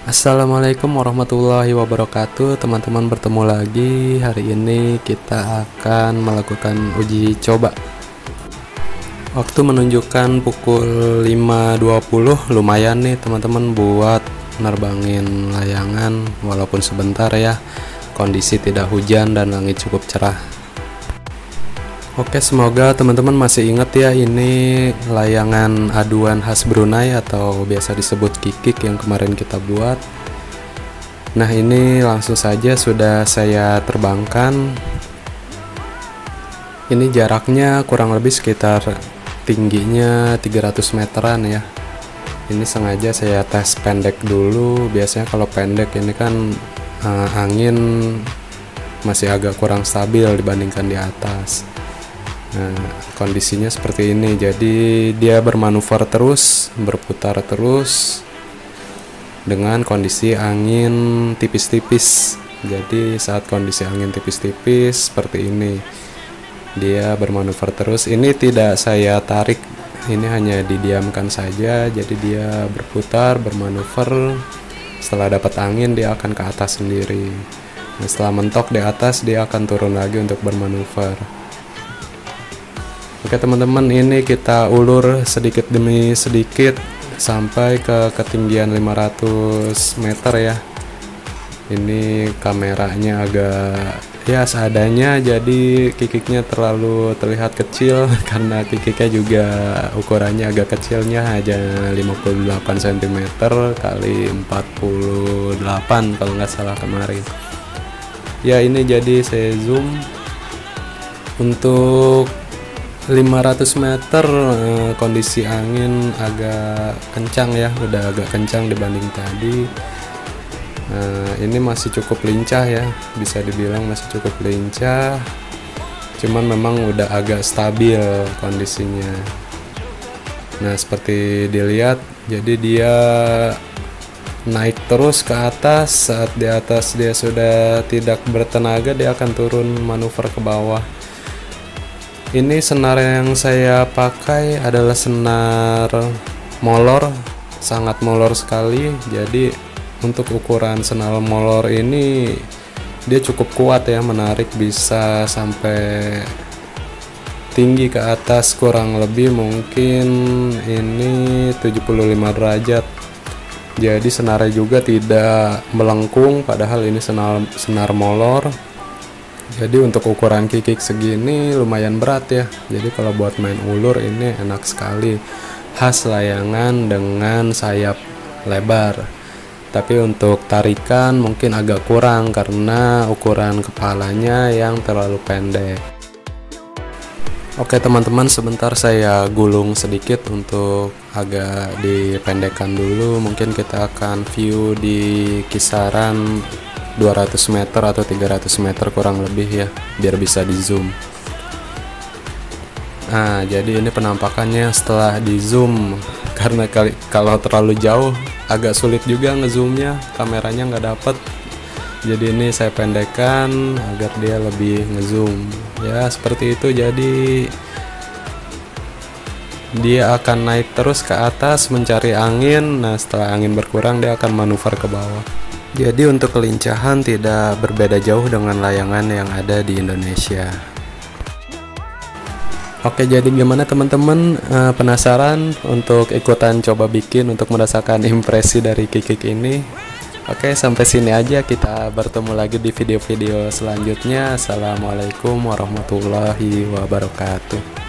Assalamualaikum warahmatullahi wabarakatuh. Teman-teman, bertemu lagi. Hari ini kita akan melakukan uji coba. Waktu menunjukkan pukul 5.20. Lumayan nih teman-teman buat nerbangin layangan walaupun sebentar ya. Kondisi tidak hujan dan langit cukup cerah. Oke, semoga teman-teman masih ingat ya, ini layangan aduan khas Brunei atau biasa disebut kikik yang kemarin kita buat. Nah, ini langsung saja sudah saya terbangkan. Ini jaraknya kurang lebih sekitar tingginya 300 meteran ya. Ini sengaja saya tes pendek dulu. Biasanya kalau pendek ini kan angin masih agak kurang stabil dibandingkan di atas. Nah, kondisinya seperti ini. Jadi dia bermanuver terus, berputar terus dengan kondisi angin tipis-tipis. Jadi saat kondisi angin tipis-tipis seperti ini, dia bermanuver terus. Ini tidak saya tarik, ini hanya didiamkan saja. Jadi dia berputar, bermanuver. Setelah dapat angin dia akan ke atas sendiri. Nah, setelah mentok di atas dia akan turun lagi untuk bermanuver. Oke teman-teman, ini kita ulur sedikit demi sedikit sampai ke ketinggian 500 meter ya. Ini kameranya agak ya seadanya, jadi kikiknya terlalu terlihat kecil karena kikiknya juga ukurannya agak kecilnya, hanya 58 cm kali 48 kalau nggak salah kemarin. Ya, ini jadi saya zoom untuk 500 meter. Kondisi angin agak kencang ya, udah agak kencang dibanding tadi. Ini masih cukup lincah ya, bisa dibilang masih cukup lincah, cuman memang udah agak stabil kondisinya. Nah, seperti dilihat, jadi dia naik terus ke atas. Saat di atas dia sudah tidak bertenaga, dia akan turun manuver ke bawah. Ini senar yang saya pakai adalah senar molor, sangat molor sekali. Jadi untuk ukuran senar molor ini dia cukup kuat ya, menarik bisa sampai tinggi ke atas, kurang lebih mungkin ini 75 derajat. Jadi senarnya juga tidak melengkung, padahal ini senar molor. Jadi untuk ukuran kikik segini lumayan berat ya. Jadi kalau buat main ulur ini enak sekali. Khas layangan dengan sayap lebar. Tapi untuk tarikan mungkin agak kurang karena ukuran kepalanya yang terlalu pendek. Oke teman-teman, sebentar saya gulung sedikit untuk agak dipendekkan dulu. Mungkin kita akan view di kisaran 200 meter atau 300 meter kurang lebih ya, biar bisa di zoom. Nah, jadi ini penampakannya setelah di zoom, karena kalau terlalu jauh agak sulit juga ngezoomnya, kameranya nggak dapet. Jadi ini saya pendekkan agar dia lebih ngezoom ya, seperti itu. Jadi dia akan naik terus ke atas mencari angin. Nah, setelah angin berkurang dia akan manuver ke bawah. Jadi untuk kelincahan tidak berbeda jauh dengan layangan yang ada di Indonesia. Oke, jadi gimana teman-teman, penasaran untuk ikutan coba bikin untuk merasakan impresi dari kikik ini? Oke, sampai sini aja, kita bertemu lagi di video-video selanjutnya. Assalamualaikum warahmatullahi wabarakatuh.